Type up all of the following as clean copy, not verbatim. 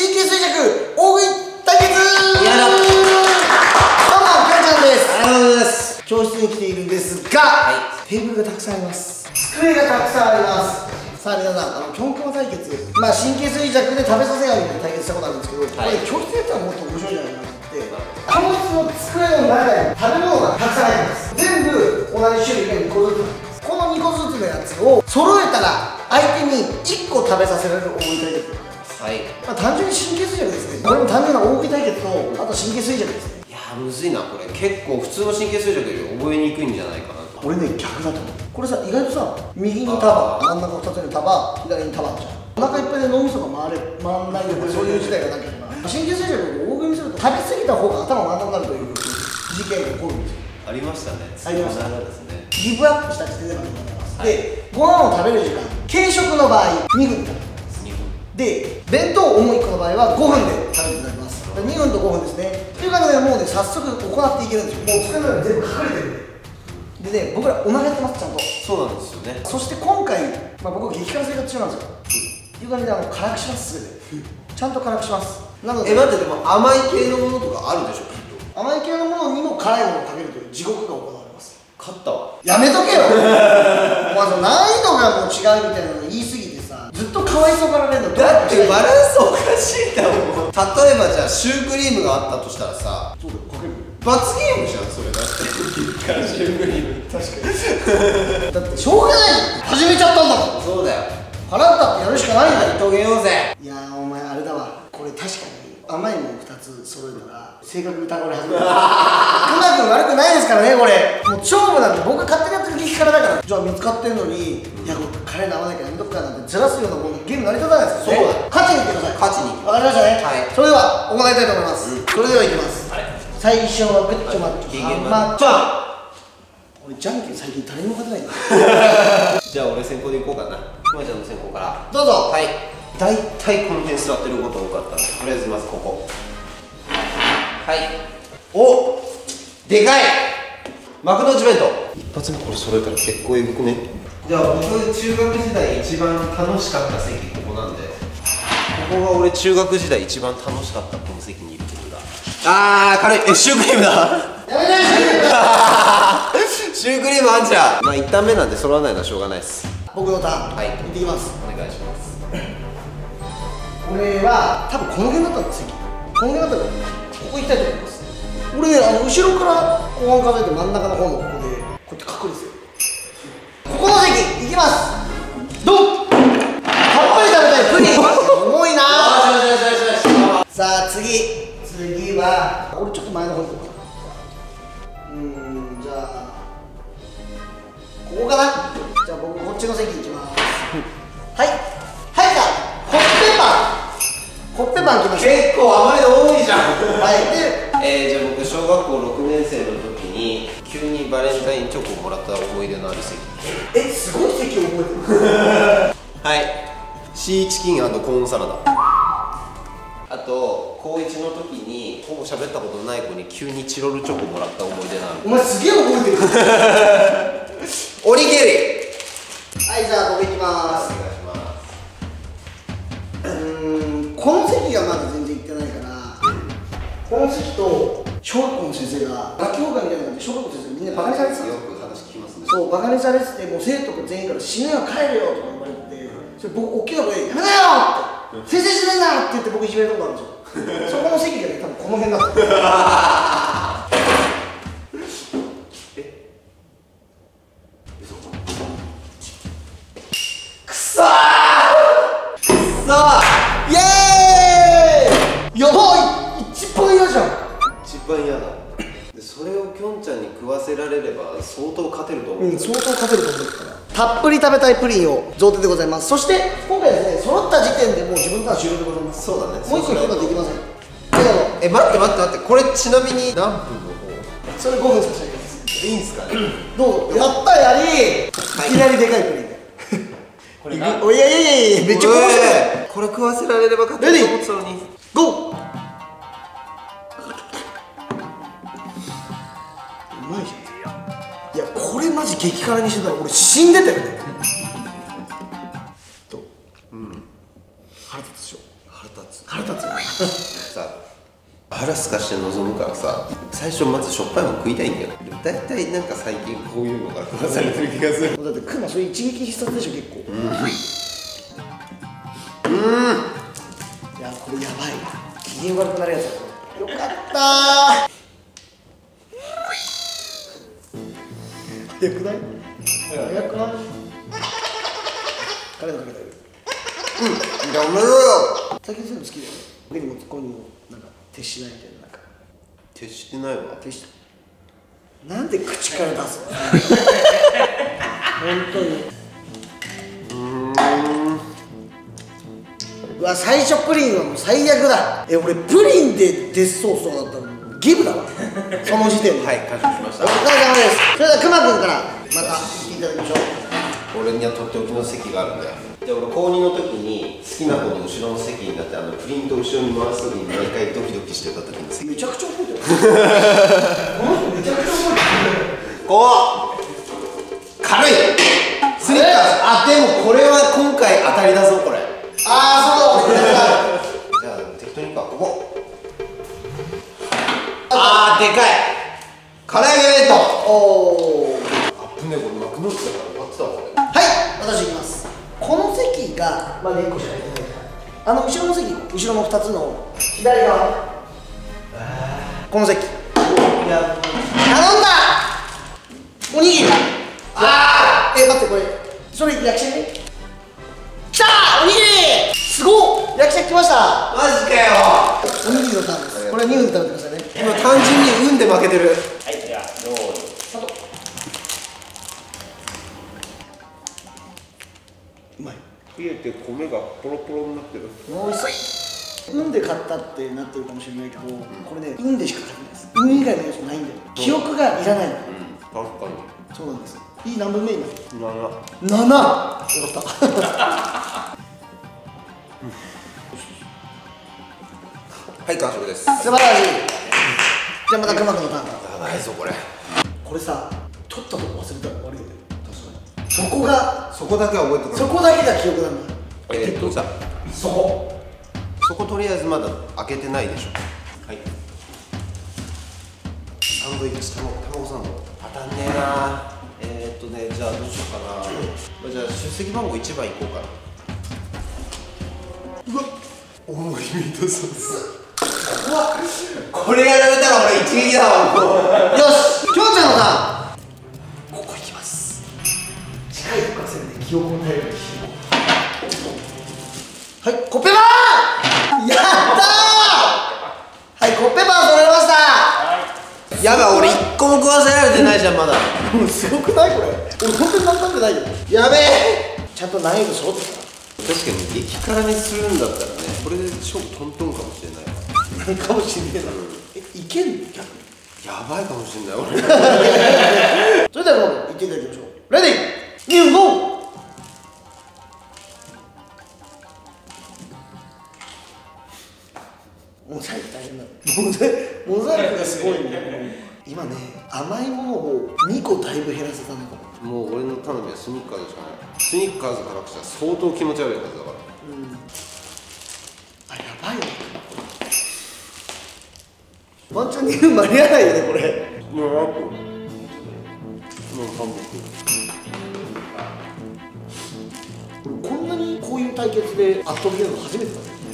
神経衰弱大食い対決。 やだ。 どうもきょんちゃんです。 ありがとうございます。 教室に来ているんですが、テーブルがたくさんあります。机がたくさんあります。さあ皆さん、キョンキョン対決、まあ神経衰弱で食べさせようみたいな対決したことあるんですけど、これ教室でやったらもっと面白いんじゃないかなと思って、教室の机の中に食べ物がたくさん入ってます。全部同じ種類が2個ずつなんです。この2個ずつのやつを揃えたら相手に1個食べさせられる大食い対決。 はい。 まあ単純に神経衰弱ですね。これも単純な大食い対決と、あと神経衰弱ですね。 いやーむずいなこれ。結構普通の神経衰弱より覚えにくいんじゃないかな。 俺ね、逆だと思う。これさ、意外とさ、右に束、真ん中2つに束、左に束じゃん。お腹いっぱいで脳みそが回んないで、そういう時代がなければ神経衰弱を大食いにすると食べ過ぎた方が頭回らなくなるという事件が起こるんですよ。 ありましたね。 ありましたですね。 ギブアップした時点でまでございます。で、ご飯を食べる時間、軽食の場合2分で食べます。 2分で、弁当重い1個の場合は5分で食べていただきます。2分と5分ですね。という感じでもうね、早速行っていけるんですよ。もう机の中に全部隠れてるんで。でね、僕らお腹やってます、ちゃんと。 そうなんですよね。 そして今回、僕激辛生活中なんですよ。という感じで辛くします、すべて。ちゃんと辛くします。なので、 待って、でも甘い系のものとかあるでしょ、きっと。 甘い系のものにも辛いものをかけるという地獄が行われます。 勝ったわ。 やめとけよお前その難易度がもう違うみたいなの言い過ぎてさ、ずっとかわいそうがられるの。 だってバランスおかしいんだもん。例えばじゃあシュークリームがあったとしたらさ、 そうだよ、かけるよ。 罰ゲームじゃん、それだって激辛シュークリーム。確かに。 だってしょうがないじゃん、始めちゃったんだもん。 そうだよ。 払ったってやるしかないんだよ。 遂げようぜ。 いやー、お前あれだわ、これ確かに甘いもの2つ揃えたら性格疑われ始める。うまく悪くないですからね、これ。もう勝負なんて僕が勝手にやってる激辛だから。じゃあ見つかってんのに、いやこれカレーに合わなきゃやめとくかなんてずらすようなもんでゲーム成り立たないですよね。 そうだよ。 勝ちにいってください。 勝ちに。 わかりましたね。 はい。 それでは行いたいと思います。それではいきます。最初はグッチョマッチョハンマーチョ俺じゃんけん最近誰にも勝てないんだ。 じゃあ俺先行でいこうかな。くまちゃんの先行からどうぞ。 はい。大体この辺座ってること多かったんで、とりあえずまずここ。はい。お、でかい幕の内弁当。一発目これ揃えたら結構エグくね。じゃあ僕中学時代一番楽しかった席ここなんで、ここが俺中学時代一番楽しかったこの席にいることだ。軽い。シュークリームだ。 やめなさい。 シュークリームあんじゃん。まあ1ターン目なんで揃わないのはしょうがないです。 僕のターン、 はい、 行ってきます。 お願いします。 俺は多分この辺だったんですよ。この辺だったからここ行きたいと思います。俺ね、後ろから後半数えて真ん中の方のここでこうやって隠れてる。ここの席行きます。ドン。たっぷり食べたいプリン。重いなー。さあ次は俺ちょっと前の方行こうかな。じゃあここかな。じゃあ僕こっちの席行きます。はいはい。じゃあコッペパン来ました。 結構甘いの多いじゃん。 はい。 じゃあ僕小学校6年生の時に急にバレンタインチョコをもらった思い出のある席。 すごい席を覚えてる。 はい、シーチキン&コーンサラダ。あと高1の時にほぼ喋ったことない子に急にチロルチョコもらった思い出のある。 お前すげえ覚えてる。 オリケリ。 はい、じゃあ僕行きまおす。 願いします。 この席がまだ全然行ってないから、この席と小学校の先生が学級崩壊みたいな感じで小学校の先生みんなバカにされてたんですよ。 よく話聞きますね。 そう、バカにされてて、もう生徒全員から死ぬよ帰れよとか言われて、それ僕大きな声でやめなよって先生死ねんなって言って僕いじめるとこあるんですよ。そこの席がね、多分この辺だった。 くそイエーイ。 やばい、一番嫌じゃん。 一番嫌だ。でそれをきょんちゃんに食わせられれば相当勝てると思う。 相当勝てると思うから。たっぷり食べたいプリンを贈呈でございます。そして今回ですね、揃った時点でもう自分から終了でございます。 そうだね。 もう一個引くことはできません。 待ってこれちなみに何分の方。 それ5分差し上げます。 いいんすかね。 どうぞ。やったやり、いきなりでかいプリンでこれがおいやいやいやいや、めっちゃ怖い。 これ食わせられれば勝てると思ってたのに。 ゴー。うまいじゃん。いやこれマジ激辛にしてたら俺死んでたよね。どう？腹立つでしょ。 腹立つさ、腹すかして臨むからさ、最初まずしょっぱいもん食いたいんだよ。でも大体なんか最近こういうのが食わされてる気がする。 だってクマそれ一撃必殺でしょ結構。いやこれやばい。機嫌悪くなるやつだ。よかったー。早くない？早くない？彼のかけてる。 やめろよ。 最近そういうの好きだよね。僕にもこういうのなんか徹しないみたいな。なんか徹してないわ。 徹した。なんで口から出すの？本当に。うわ最初プリンはもう最悪だ。俺プリンでデスソースとかだったらギブだわ。その時点で。 はい、完食しました。 お疲れ様です。それではくまくんからまた聞いていただきましょう。 俺にはとっておきの席があるんだよ。で、俺高2の時に好きな子の後ろの席になってプリント後ろに回す時に毎回ドキドキしてた時にめちゃくちゃ覚えてる。この人めちゃくちゃ覚えてる。 こう軽いスニッカーズ。あ、でもこれは今回当たりだぞこれ。 ああそうだ。 じゃあ適当にいくか。ここあーでかい唐揚げ弁当。 おお。 あっぶね、これ幕の内だから終わってたわこれ。 はい、私いきます。この席がまだ1個しか入ってないから、後ろの席、後ろの2つの左側、この席頼んだおにぎり。あー待ってこれそれ焼き車ね。きたーおにぎりすごっ。焼き車来ました。 マジかよ。 おにぎりのターンです。これは2分で食べてくださいね。 今単純に運で負けてる。 はい、じゃあ、用意スタート。 うまい。 冷えて米がポロポロになってる。 もうおいしい。運で買ったってなってるかもしれないけど、これね運でしか買ってないです。運以外の要素ないんだよ。記憶がいらないの。 確かに。 そうなんです。いい何分目今。7。よ 7。 かった。 はい、完食です。 素晴らしい。じゃあまたくまくんのターン。 やばいぞこれ。 これさ、取ったとこ忘れたら悪いよね。確かに。そこが、 そこだけは覚えてくれ。 そこだけが記憶なんだ。 じゃあそことりあえずまだ開けてないでしょ。はい。サンドイッチ卵サンド当たんねえな。じゃあどうしようかな。じゃあ出席番号1番いこうかな。うわっ、重いミートソース。うわっ、これやられたら俺一撃だわ。 よし、きょうちゃんのターン。ここ行きます。近いとこから攻めて記憶を耐えるようにしよう。はい、コッペパンやったー。はい、コッペパン取れました。 やばい、俺1個も食わせられてないじゃんまだ。 もうすごくないこれ。俺本当に簡単じゃないよ。やべえ。ちゃんと難易度揃ってた。 確かに激辛にするんだったらね、これで勝負トントンかもしれないわ。 かもしんねえな。いけんの逆に。 やばいかもしれない俺。 それではもう行っていただきましょう。レディー、2、ゴー。モザイク大変だ。モザイクがすごいんだよ。今ね、甘いものを2個だいぶ減らせたのかも。 もう俺の頼みはスニッカーズしかない。スニッカーズ辛くしたら相当気持ち悪いはずだから。 あ、やばいね。ワンチャン2分間に合わないよねこれ。 もうあともう半分。 俺こんなにこういう対決で圧倒的なの初めてだね。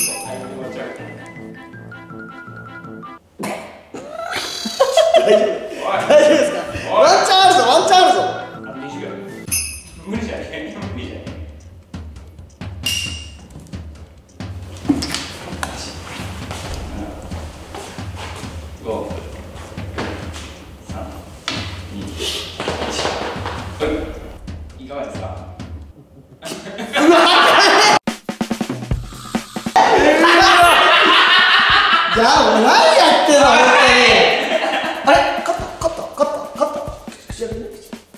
大丈夫ですか。ワンチャンあるぞ、ワンチャンあるぞ。 あと20秒。無理じゃない。無理じゃない。5、4、3、2、1。いかがですか。 いや、もう何やってんの本当に。あれ、勝った口開けてね。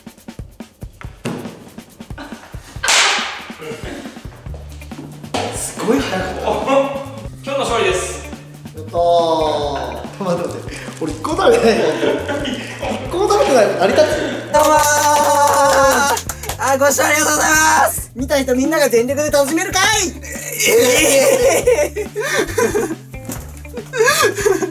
すごい早かった。 今日の勝利です。 やったー。待って、俺1個も食べてないよ。1個も食べてないよ。成り立つ。 どうもー、ご視聴ありがとうございます。 見た人みんなが全力で楽しめるかい。 え